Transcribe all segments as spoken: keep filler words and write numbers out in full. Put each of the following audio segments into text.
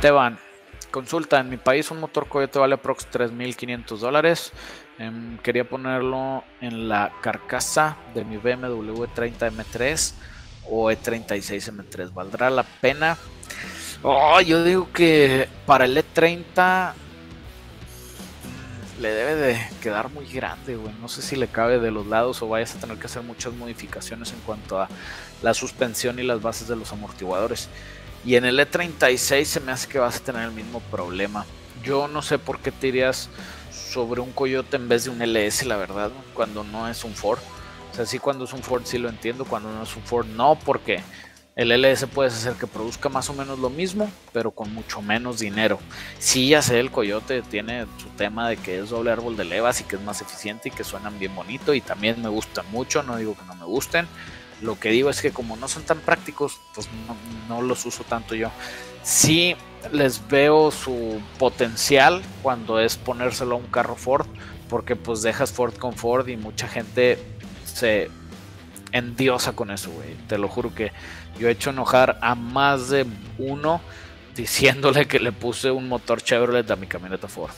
Esteban, consulta, en mi país un motor Coyote vale aprox tres mil quinientos dólares. Eh, quería ponerlo en la carcasa de mi B M W E treinta M tres o E treinta y seis M tres. ¿Valdrá la pena? Oh, yo digo que para el E treinta le debe de quedar muy grande, güey. No sé si le cabe de los lados o vayas a tener que hacer muchas modificaciones en cuanto a la suspensión y las bases de los amortiguadores. Y en el E treinta y seis se me hace que vas a tener el mismo problema. Yo no sé por qué te irías sobre un Coyote en vez de un L S, la verdad, cuando no es un Ford. O sea, sí, cuando es un Ford sí lo entiendo, cuando no es un Ford no, porque el L S puedes hacer que produzca más o menos lo mismo, pero con mucho menos dinero. Sí, ya sé, el Coyote tiene su tema de que es doble árbol de levas y que es más eficiente y que suenan bien bonito y también me gustan mucho, no digo que no me gusten. Lo que digo es que como no son tan prácticos, pues no, no los uso tanto yo. Sí les veo su potencial cuando es ponérselo a un carro Ford, porque pues dejas Ford con Ford y mucha gente se endiosa con eso, güey. Te lo juro que yo he hecho enojar a más de uno diciéndole que le puse un motor Chevrolet a mi camioneta Ford.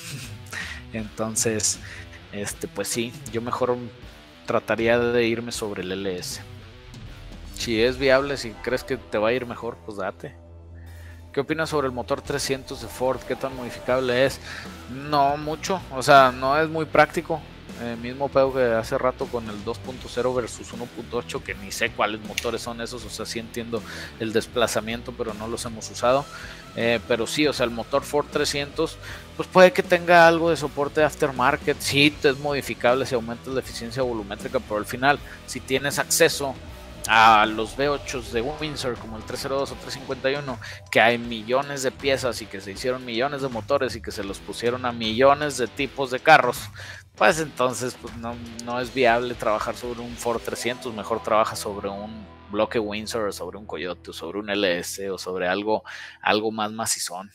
Entonces, este, pues sí, yo mejor trataría de irme sobre el L S. Si es viable, si crees que te va a ir mejor, pues date. ¿Qué opinas sobre el motor trescientos de Ford? ¿Qué tan modificable es? No mucho, o sea, no es muy práctico. Eh, mismo pedo que hace rato con el dos punto cero versus uno punto ocho, que ni sé cuáles motores son esos, o sea, sí entiendo el desplazamiento, pero no los hemos usado. Eh, pero sí, o sea, el motor Ford trescientos, pues puede que tenga algo de soporte de aftermarket, sí, es modificable si aumentas la eficiencia volumétrica, pero al final, si tienes acceso a los V ocho de Windsor como el trescientos dos o trescientos cincuenta y uno, que hay millones de piezas y que se hicieron millones de motores y que se los pusieron a millones de tipos de carros, pues entonces pues no, no es viable trabajar sobre un Ford trescientos. Mejor trabaja sobre un bloque Windsor o sobre un Coyote o sobre un L S o sobre algo, algo más macizón.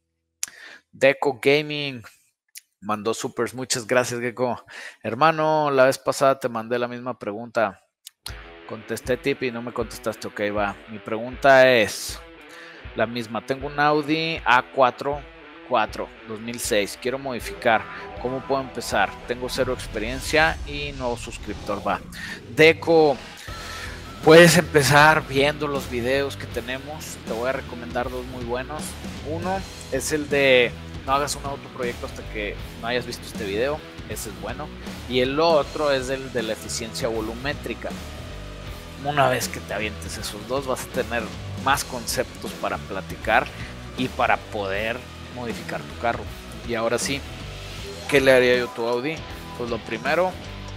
Deco Gaming mandó supers, muchas gracias, Gecko. Hermano, la vez pasada te mandé la misma pregunta. Contesté tip y no me contestaste. Ok, va. Mi pregunta es la misma. Tengo un Audi A cuatro cuatro dos mil seis. Quiero modificar. ¿Cómo puedo empezar? Tengo cero experiencia y nuevo suscriptor. Va. Deco, puedes empezar viendo los videos que tenemos. Te voy a recomendar dos muy buenos. Uno es el de no hagas un autoproyecto hasta que no hayas visto este video. Ese es bueno. Y el otro es el de la eficiencia volumétrica. Una vez que te avientes esos dos, vas a tener más conceptos para platicar y para poder modificar tu carro. Y ahora sí, ¿qué le haría yo a tu Audi? Pues lo primero,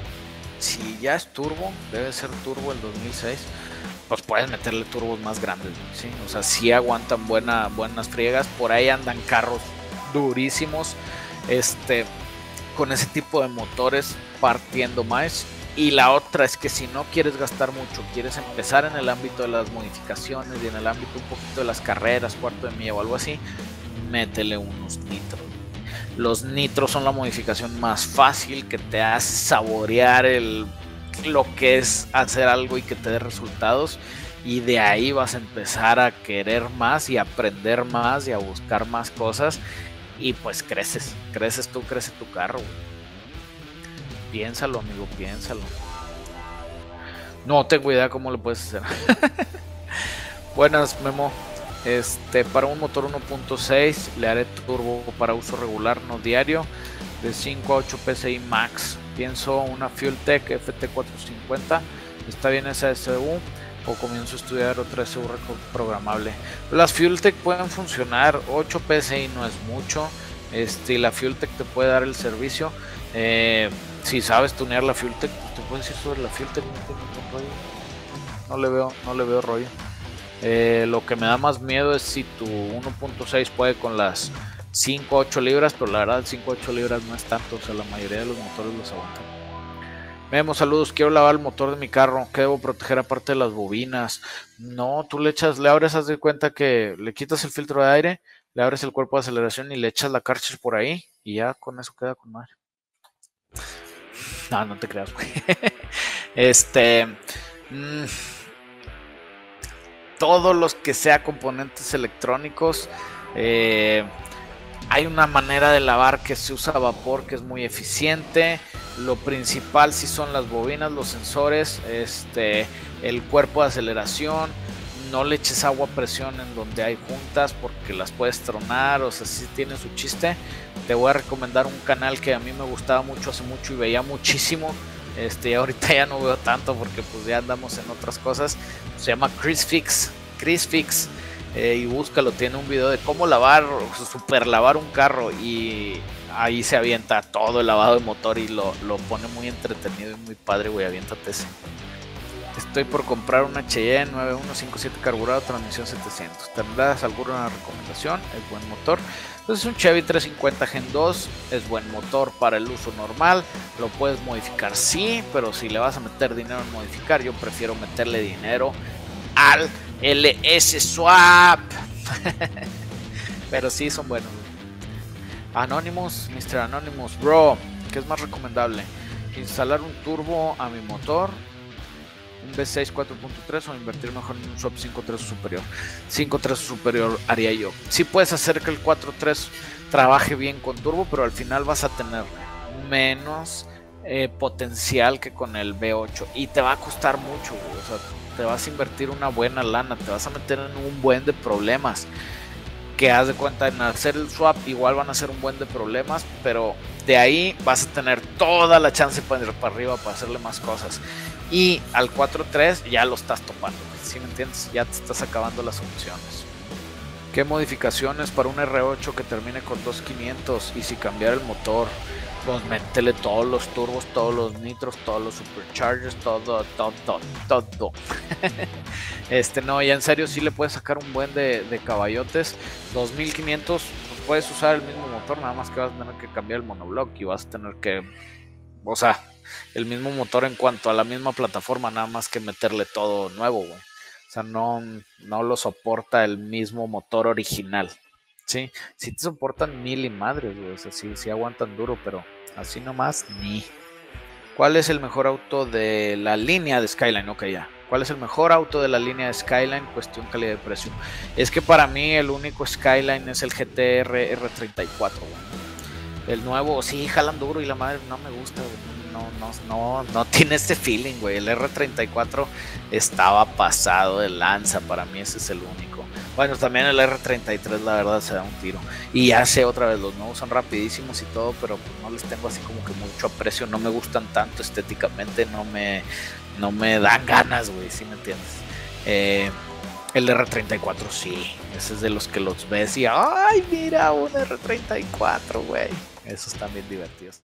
si ya es turbo, debe ser turbo el dos mil seis, pues puedes meterle turbos más grandes, ¿sí? O sea, sí aguantan buena, buenas friegas. Por ahí andan carros durísimos este, con ese tipo de motores partiendo más. Y la otra es que si no quieres gastar mucho, quieres empezar en el ámbito de las modificaciones y en el ámbito un poquito de las carreras, cuarto de milla o algo así, métele unos nitros. Los nitros son la modificación más fácil que te hace saborear el, lo que es hacer algo y que te dé resultados. Y de ahí vas a empezar a querer más y a aprender más y a buscar más cosas. Y pues creces, creces tú, crece tu carro, güey. Piénsalo, amigo, piénsalo. No tengo idea cómo lo puedes hacer. Buenas, Memo. Este, para un motor uno punto seis le haré turbo para uso regular, no diario, de cinco a ocho P S I max. Pienso una Fueltech F T cuatrocientos cincuenta. ¿Está bien esa S U? O comienzo a estudiar otra S U programable. Las Fueltech pueden funcionar. ocho P S I no es mucho. Este, y la Fueltech te puede dar el servicio. Eh, si sabes tunear la Fueltech, pues te puedes decir sobre la Fueltech. No, no le veo, no le veo rollo. Eh, lo que me da más miedo es si tu uno punto seis puede con las cinco a ocho libras, pero la verdad cinco a ocho libras no es tanto, o sea, la mayoría de los motores los aguantan. Memo, saludos, quiero lavar el motor de mi carro, ¿qué debo proteger aparte de las bobinas? No, tú le echas, le abres, haz de cuenta que le quitas el filtro de aire, le abres el cuerpo de aceleración y le echas la cartridge por ahí y ya con eso queda con madre. No, no te creas, güey. Este... Mmm, todos los que sea componentes electrónicos, Eh, hay una manera de lavar que se usa vapor que es muy eficiente. Lo principal sí son las bobinas, los sensores, este, el cuerpo de aceleración. No le eches agua a presión en donde hay juntas porque las puedes tronar, o sea, sí tiene su chiste. Te voy a recomendar un canal que a mí me gustaba mucho hace mucho y veía muchísimo. Este, ahorita ya no veo tanto porque pues ya andamos en otras cosas. Se llama Chris Fix, Chris Fix. Eh, y búscalo, tiene un video de cómo lavar, super lavar un carro, y ahí se avienta todo el lavado de motor y lo, lo pone muy entretenido y muy padre, güey, aviéntate ese. Estoy por comprar un H E nueve uno cinco siete carburado, transmisión setecientos. ¿Tendrás alguna recomendación? Es buen motor. Entonces un Chevy trescientos cincuenta Gen dos es buen motor para el uso normal. Lo puedes modificar, sí, pero si le vas a meter dinero en modificar, yo prefiero meterle dinero al L S Swap. Pero sí, son buenos. Anonymous, mister Anonymous, bro, ¿qué es más recomendable? ¿Instalar un turbo a mi motor, un V seis cuatro punto tres, o invertir mejor en un swap cinco punto tres o superior? cinco punto tres o superior haría yo. Sí puedes hacer que el cuatro punto tres trabaje bien con turbo, pero al final vas a tener menos eh, potencial que con el V ocho y te va a costar mucho, güey. O sea, te vas a invertir una buena lana, te vas a meter en un buen de problemas. Que haz de cuenta, en hacer el swap igual van a ser un buen de problemas, pero de ahí vas a tener toda la chance para ir para arriba, para hacerle más cosas. Y al cuatro punto tres ya lo estás topando, ¿sí me entiendes? Ya te estás acabando las opciones. ¿Qué modificaciones para un R ocho que termine con dos mil quinientos? Y si cambiar el motor, pues métele todos los turbos, todos los nitros, todos los superchargers, todo, todo, todo, todo. Este, no, ya en serio sí le puedes sacar un buen de, de caballotes. dos mil quinientos, pues puedes usar el mismo motor, nada más que vas a tener que cambiar el monoblock y vas a tener que, o sea, el mismo motor en cuanto a la misma plataforma, nada más que meterle todo nuevo, güey. O sea, no, no lo soporta el mismo motor original. Sí, sí te soportan mil y madres, güey. O sea, sí, sí aguantan duro, pero así nomás ni. ¿Cuál es el mejor auto de la línea de Skyline? Ok, ya. ¿Cuál es el mejor auto de la línea de Skyline? Cuestión calidad de precio. Es que para mí el único Skyline es el G T R R treinta y cuatro, güey. El nuevo, sí, jalan duro y la madre no me gusta, güey. No, no, no, no tiene ese feeling, güey. El R treinta y cuatro estaba pasado de lanza. Para mí ese es el único. Bueno, también el R treinta y tres, la verdad, se da un tiro. Y ya sé, otra vez, los nuevos son rapidísimos y todo, pero pues no les tengo así como que mucho aprecio. No me gustan tanto estéticamente, no me, no me dan ganas, güey, ¿sí me entiendes? Eh, el R treinta y cuatro sí, ese es de los que los ves y ¡ay, mira, un R treinta y cuatro, güey! Esos están bien divertidos.